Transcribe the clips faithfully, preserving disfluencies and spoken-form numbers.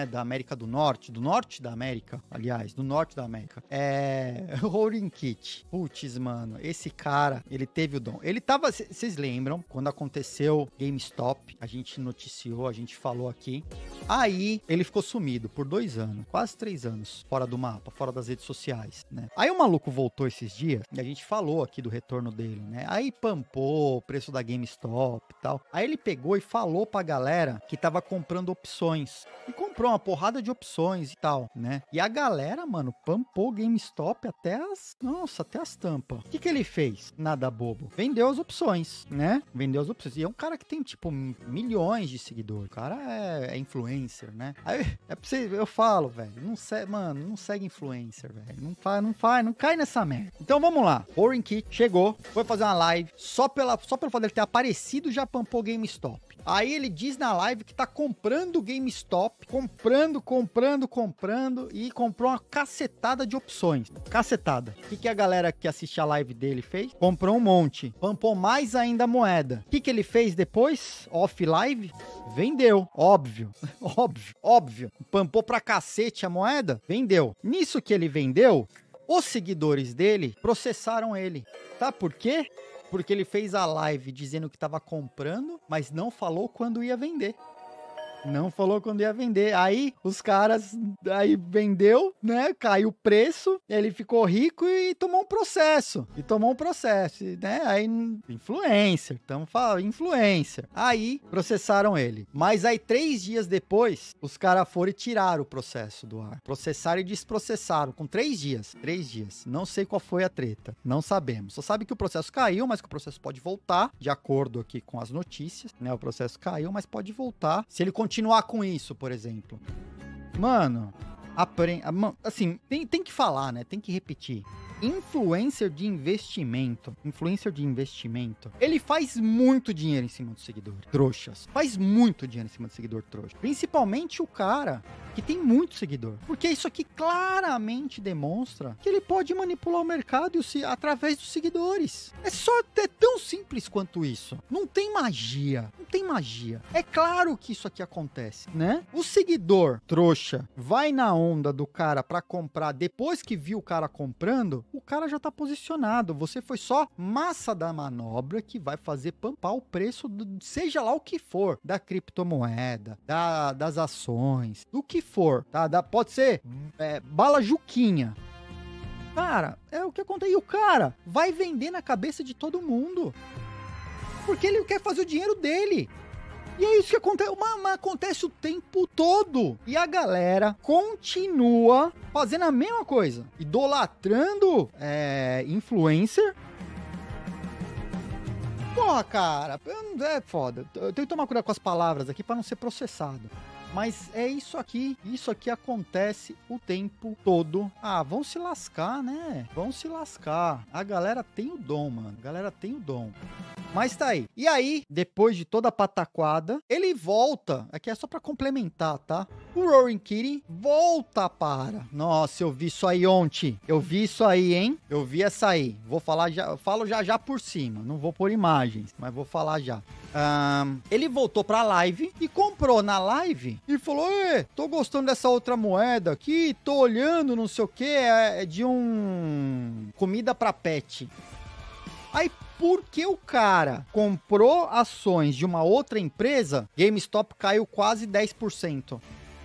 né, da América do Norte, do norte da América, aliás, do norte da América, é Roaring Kit. Putz, mano, esse cara, ele teve o dom. Ele tava, vocês lembram, quando aconteceu GameStop, a gente noticiou, a gente falou aqui, aí ele ficou sumido por dois anos, quase três anos, fora do mapa, fora das redes sociais, né? Aí o maluco voltou esses dias, e a gente falou aqui do retorno dele, né? Aí pampou o preço da GameStop e tal. Aí ele pegou e falou pra galera que tava comprando opções. E comprou uma porrada de opções e tal, né? E a galera, mano, pampou o GameStop até as... Nossa, até as tampas. O que que ele fez? Nada bobo. Vendeu as opções, né? Vendeu as opções. E é um cara que tem, tipo, milhões de seguidores. O cara é, é influencer, né? Aí, é pra você... Eu falo, velho, não segue... Mano, não segue influencer, velho. Não faz, não faz, não cai nessa merda. Então, vamos lá. Roaring Kit chegou, foi fazer uma live. Só, pela, só pelo fato dele ter aparecido, já pampou GameStop. Aí ele diz na live que tá comprando o GameStop, comprando, comprando, comprando e comprou uma cacetada de opções. Cacetada. O que, que a galera que assiste a live dele fez? Comprou um monte. Pampou mais ainda a moeda. O que, que ele fez depois? Off live? Vendeu. Óbvio. Óbvio. Óbvio. Pampou pra cacete a moeda? Vendeu. Nisso que ele vendeu, os seguidores dele processaram ele. Tá por quê? Porque ele fez a live dizendo que estava comprando, mas não falou quando ia vender. Não falou quando ia vender. Aí os caras, aí vendeu, né? Caiu o preço, ele ficou rico e tomou um processo. E tomou um processo, né? Aí, influencer, estamos falando, influencer. Aí processaram ele. Mas aí, três dias depois, os caras foram e tiraram o processo do ar. Processaram e desprocessaram com três dias. Três dias. Não sei qual foi a treta. Não sabemos. Só sabe que o processo caiu, mas que o processo pode voltar, de acordo aqui com as notícias, né? O processo caiu, mas pode voltar. Se ele continuar continuar com isso, por exemplo. Mano, aprende, assim, tem, tem que falar, né? Tem que repetir. Influencer de investimento, influencer de investimento, ele faz muito dinheiro em cima do seguidor. Trouxas. Faz muito dinheiro em cima do seguidor trouxa. Principalmente o cara que tem muito seguidor. Porque isso aqui claramente demonstra que ele pode manipular o mercado através dos seguidores. É só é tão simples quanto isso. Não tem magia. Não tem magia. É claro que isso aqui acontece, né? O seguidor trouxa vai na onda do cara pra comprar depois que viu o cara comprando, o cara já tá posicionado. Você foi só massa da manobra que vai fazer pampar o preço, do, seja lá o que for, da criptomoeda, da, das ações, do que for, tá? Da, pode ser é, bala Juquinha. Cara, é o que acontece. E o cara vai vender na cabeça de todo mundo. Porque ele quer fazer o dinheiro dele. E é isso que acontece, mas, mas acontece o tempo todo. E a galera continua fazendo a mesma coisa. Idolatrando é, influencer. Porra, cara, é foda. Eu tenho que tomar cuidado com as palavras aqui pra não ser processado. Mas é isso aqui, isso aqui acontece o tempo todo. Ah, vão se lascar, né? Vão se lascar. A galera tem o dom, mano. A galera tem o dom. Mas tá aí. E aí, depois de toda a pataquada, ele volta. Aqui é só pra complementar, tá? O Roaring Kitty volta para. Nossa, eu vi isso aí ontem. Eu vi isso aí, hein? Eu vi essa aí. Vou falar já, eu falo já já por cima. Não vou pôr imagens, mas vou falar já. Um, ele voltou pra live e comprou na live e falou: Ê, tô gostando dessa outra moeda aqui, tô olhando, não sei o que, é de um comida pra pet. Aí, porque o cara comprou ações de uma outra empresa, GameStop caiu quase dez por cento.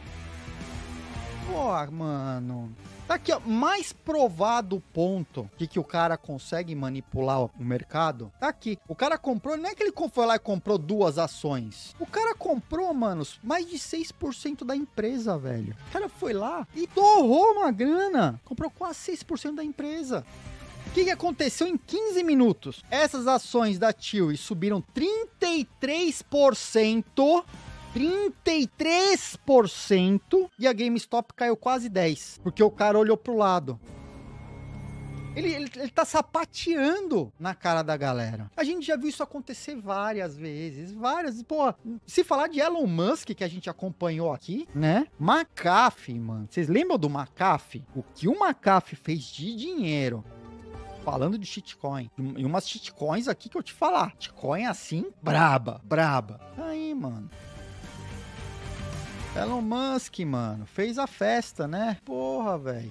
Pô, mano... Tá aqui, ó, mais provado ponto de que o cara consegue manipular o mercado, tá aqui. O cara comprou, não é que ele foi lá e comprou duas ações. O cara comprou, manos, mais de seis por cento da empresa, velho. O cara foi lá e torrou uma grana. Comprou quase seis por cento da empresa. O que, que aconteceu em quinze minutos? Essas ações da Chewy subiram trinta e três por cento... trinta e três por cento e a GameStop caiu quase dez por cento, porque o cara olhou pro lado. Ele, ele, ele tá sapateando na cara da galera. A gente já viu isso acontecer várias vezes, várias. Pô, se falar de Elon Musk, que a gente acompanhou aqui, né? McAfee, mano. Vocês lembram do McAfee? O que o McAfee fez de dinheiro? Falando de shitcoin. E umas shitcoins aqui que eu te falar. Shitcoin assim, braba, braba. Aí, mano. Elon Musk, mano, fez a festa, né? Porra, velho.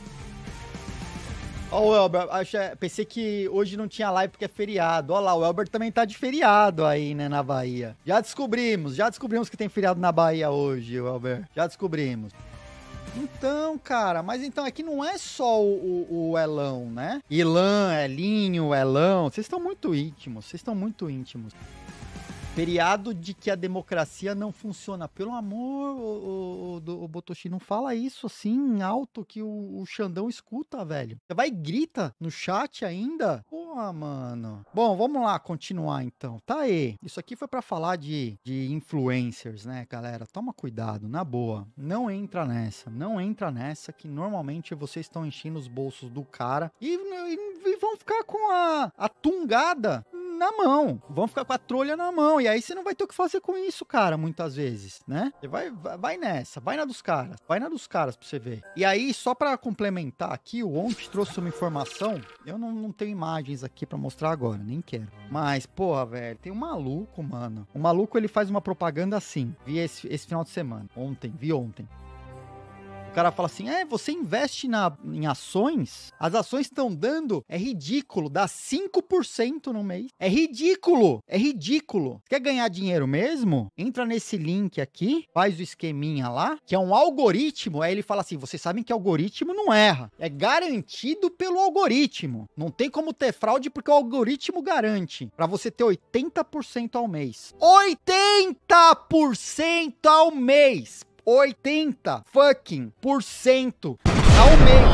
Ó o Elber, achei, pensei que hoje não tinha live porque é feriado. Ó lá, o Elber também tá de feriado aí, né, na Bahia. Já descobrimos, já descobrimos que tem feriado na Bahia hoje, Elber. Já descobrimos. Então, cara, mas então aqui não é só o, o, o Elão, né? Ilan, Elinho, Elão. Vocês estão muito íntimos, vocês estão muito íntimos. Feriado de que a democracia não funciona. Pelo amor, o, o, o Botoshi, não fala isso assim alto que o, o Xandão escuta, velho. Você vai e grita no chat ainda? Porra, mano. Bom, vamos lá, continuar então. Tá aí. Isso aqui foi pra falar de, de influencers, né, galera? Toma cuidado, na boa. Não entra nessa. Não entra nessa que normalmente vocês estão enchendo os bolsos do cara e, e, e vão ficar com a, a tungada na mão, vão ficar com a trolha na mão, e aí você não vai ter o que fazer com isso, cara, muitas vezes, né? Você vai, vai, vai nessa, vai na dos caras, vai na dos caras pra você ver. E aí, só pra complementar aqui, o Ont trouxe uma informação, eu não, não tenho imagens aqui pra mostrar agora, nem quero. Mas, porra, velho, tem um maluco, mano. O maluco, ele faz uma propaganda assim, vi esse, esse final de semana, ontem, vi ontem. O cara fala assim, é, você investe na, em ações, as ações estão dando, é ridículo, dá cinco por cento no mês. É ridículo, é ridículo. Quer ganhar dinheiro mesmo? Entra nesse link aqui, faz o esqueminha lá, que é um algoritmo. Aí ele fala assim, vocês sabem que algoritmo não erra. É garantido pelo algoritmo. Não tem como ter fraude porque o algoritmo garante. Pra você ter oitenta por cento ao mês. oitenta por cento ao mês! oitenta fucking por cento ao mês.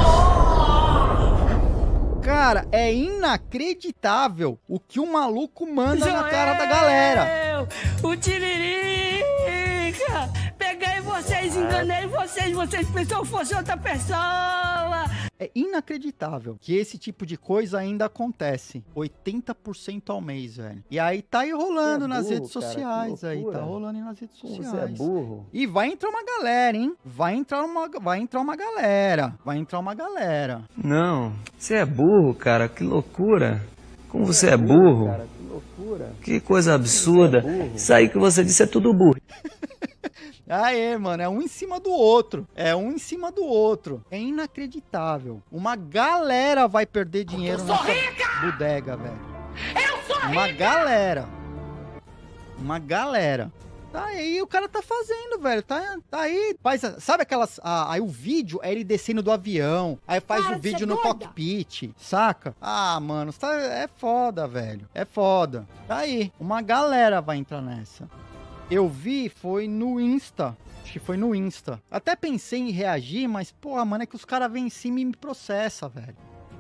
Cara, é inacreditável o que o maluco manda Joel, na cara da galera. O Tiririca! Peguei vocês, enganei vocês, vocês pensam que fosse outra pessoa. É inacreditável que esse tipo de coisa ainda acontece. oitenta por cento ao mês, velho. E aí tá aí rolando é nas burro, redes sociais, cara, aí. Tá rolando nas redes sociais. Você é burro. E vai entrar uma galera, hein? Vai entrar uma, vai entrar uma galera. Vai entrar uma galera. Não, você é burro, cara. Que loucura. Como você, você é burro. burro. Cara, que loucura. Que coisa absurda. É Isso aí que você disse é tudo burro. Aê, mano, é um em cima do outro. É um em cima do outro. É inacreditável. Uma galera vai perder dinheiro nessa bodega, velho. Eu sou Uma rica! galera. Uma galera. Tá aí, o cara tá fazendo, velho. Tá, tá aí. Faz, sabe aquelas... Ah, aí o vídeo é ele descendo do avião. Aí faz cara, o vídeo no doida. cockpit, saca? Ah, mano, tá, é foda, velho. É foda. Tá aí. Uma galera vai entrar nessa. Eu vi, foi no Insta. Acho que foi no Insta. Até pensei em reagir, mas, porra, mano, é que os caras vêm em cima e me processam, velho.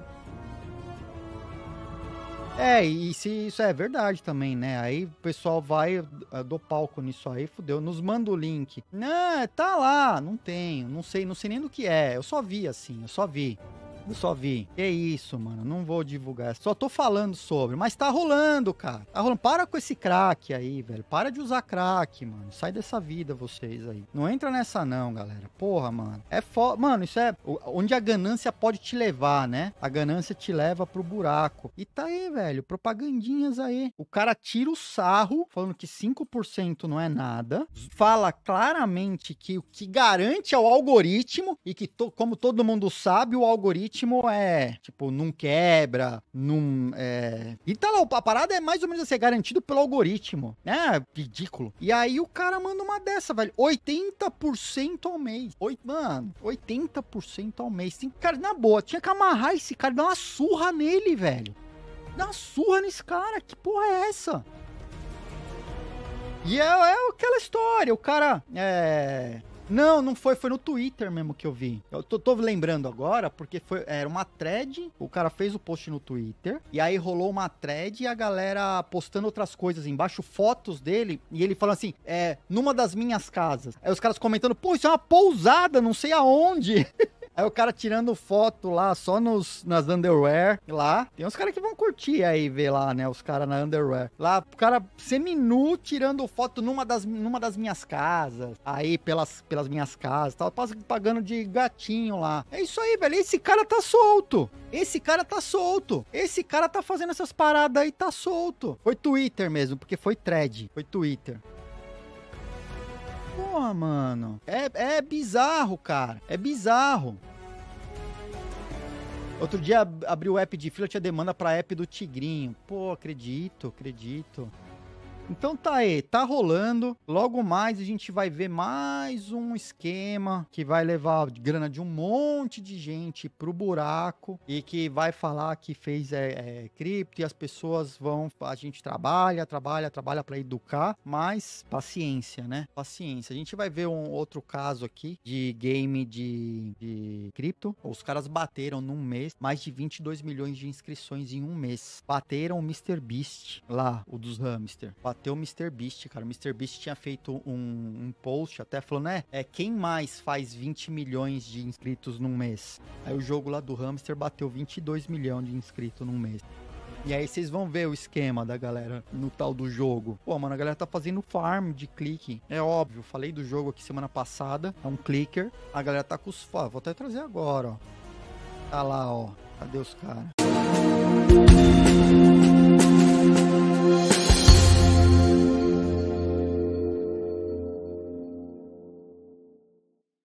É, e se isso é verdade também, né? Aí o pessoal vai, eu dou palco nisso aí, fudeu. Nos manda o link. Não, tá lá, não tenho, não sei, não sei nem do que é. Eu só vi assim, eu só vi. Eu só vi. Que isso, mano. Não vou divulgar. Só tô falando sobre. Mas tá rolando, cara. Tá rolando. Para com esse crack aí, velho. Para de usar crack, mano. Sai dessa vida, vocês aí. Não entra nessa, não, galera. Porra, mano. É foda. Mano, isso é onde a ganância pode te levar, né? A ganância te leva pro buraco. E tá aí, velho. Propagandinhas aí. O cara tira o sarro, falando que cinco por cento não é nada. Fala claramente que o que garante é o algoritmo. E que, to, como todo mundo sabe, o algoritmo é, tipo, não quebra, não, é... E tá lá, a parada é mais ou menos assim, é garantido pelo algoritmo. É ridículo. E aí o cara manda uma dessa, velho. oitenta por cento ao mês. Oito, mano, oitenta por cento ao mês. Tem, cara, na boa, tinha que amarrar esse cara, dar uma surra nele, velho. Dar uma surra nesse cara. Que porra é essa? E é, é aquela história, o cara, é... Não, não foi, foi no Twitter mesmo que eu vi. Eu tô, tô lembrando agora, porque foi, era uma thread, o cara fez o post no Twitter, e aí rolou uma thread e a galera postando outras coisas embaixo, fotos dele, e ele falando assim, é, numa das minhas casas. Aí os caras comentando, pô, isso é uma pousada, não sei aonde. Aí o cara tirando foto lá, só nos, nas underwear, lá. Tem uns caras que vão curtir aí, ver lá, né, os caras na underwear. Lá, o cara seminu tirando foto numa das, numa das minhas casas. Aí, pelas, pelas minhas casas, tava pagando de gatinho lá. É isso aí, velho, esse cara tá solto. Esse cara tá solto. Esse cara tá fazendo essas paradas aí, tá solto. Foi Twitter mesmo, porque foi thread. Foi Twitter. Porra, mano. É, é bizarro, cara. É bizarro. Outro dia abriu o app de fila, tinha demanda pra app do Tigrinho. Pô, acredito, acredito. Então tá aí, tá rolando. Logo mais a gente vai ver mais um esquema que vai levar grana de um monte de gente pro buraco e que vai falar que fez é, é, cripto e as pessoas vão... A gente trabalha, trabalha, trabalha pra educar, mas paciência, né? Paciência. A gente vai ver um outro caso aqui de game de, de cripto. Os caras bateram num mês mais de vinte e dois milhões de inscrições em um mês. Bateram o mister Beast lá, o dos hamster. Bateu o mister Beast, cara. O mister Beast tinha feito um, um post até falando, né? É, quem mais faz vinte milhões de inscritos num mês? Aí o jogo lá do hamster bateu vinte e dois milhões de inscritos num mês. E aí vocês vão ver o esquema da galera no tal do jogo. Pô, mano, a galera tá fazendo farm de clique. É óbvio, falei do jogo aqui semana passada. É um clicker. A galera tá com os... Vou até trazer agora, ó. Tá lá, ó. Cadê os caras?